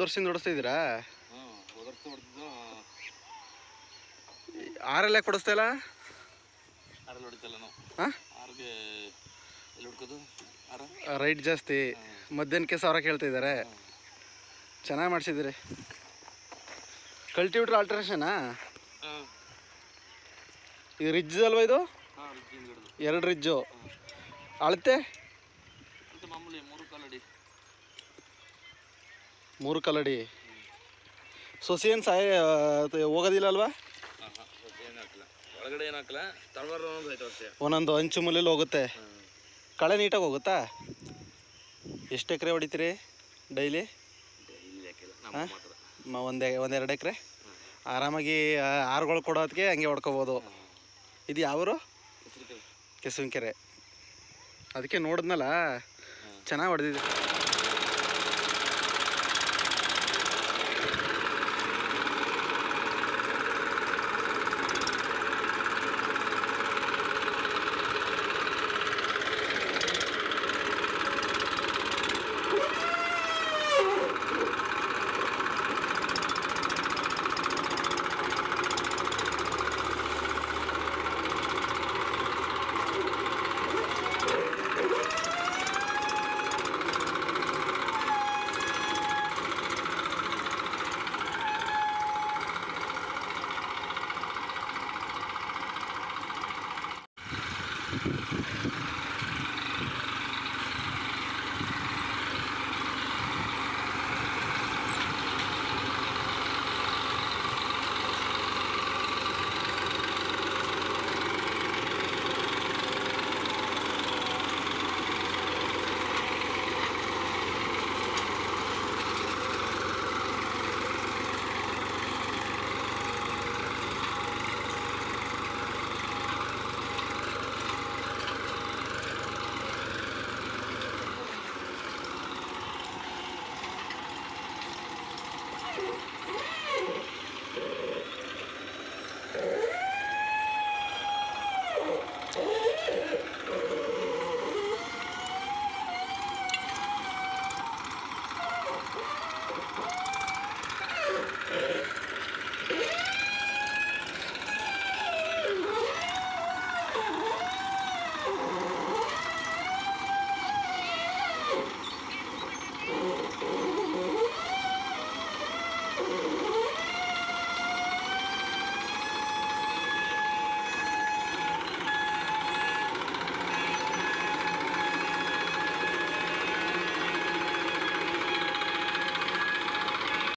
ವರ್ಷದಿಂದ ಓಡಿಸ್ತಿದ್ದೀರಾ? ಹಾಂ, ಹೋದ ವರ್ಷ ಹೊಡೆದಿದ್ದು. ಆರಲ್ಲೇ ಕೊಡಿಸ್ತಾ ಇಲ್ಲ? ಆರಲ್ಲಿ ಹೊಡಿತಲ್ಲ ನಾವು. ಹಾಂ, ಆರಿಗೆ ಎಲ್ಲಿ ಹುಡ್ಕೋದು? ರೈಟ್ ಜಾಸ್ತಿ. ಮಧ್ಯಾಹ್ನಕ್ಕೆ 1000 ಕೇಳ್ತಿದ್ದಾರೆ. ಚೆನ್ನಾಗಿ ಮಾಡಿಸಿದ್ದೀರಿ. ಕಲ್ಟಿವೇಟ್ರ್ ಆಲ್ಟ್ರೇಷನಾ? ಹಾಂ, ಇದು ರಿಜ್ ಅಲ್ವಾ ಇದು? ಹಾಂ, ರಿಜ್ಜಿಂದ ಹಿಡಿದು 2 ರಿಜ್ಜು. ಅಳತೆ ಅಂತ ಮಾಮೂಲಿ 3 ಕಾಲಡಿ. 3 ಕಾಲಡಿ. ಸೊಸಿ ಏನು ಹೋಗೋದಿಲ್ಲ ಅಲ್ವಾ? ಹಾಂ ಹಾಂ, ಏನು ಹಾಕಿಲ್ಲ, ಒಳಗಡೆ ಏನು ಹಾಕಿಲ್ಲ. ತಳವಾರ ಐತೆ ವರ್ಷ ಒಂದೊಂದು ಅಂಚು ಮೂಲೆಯಲ್ಲಿ ಹೋಗುತ್ತೆ. ಕಳೆ ನೀಟಾಗಿ ಹೋಗುತ್ತಾ? ಎಷ್ಟು ಎಕರೆ ಹೊಡಿತೀರಿ ಡೈಲಿ? ಡೈಲಿ ಹಾಕಿಲ್ಲ, ನಮ್ಮ ಮಾತ್ರ. ಒಂದೆರಡು ಎಕರೆ ಆರಾಮಾಗಿ ಆರುಗಳು ಕೊಡೋದಕ್ಕೆ ಹಂಗೆ ಹೊಡ್ಕೋಬೋದು. ಇದು ಯಾವರು? ಕೆಸುವಿನಕೆರೆ. ಅದಕ್ಕೆ ನೋಡಿದ್ನಲ್ಲ, ಚೆನ್ನಾಗಿ ಹೊಡೆದಿದೆ.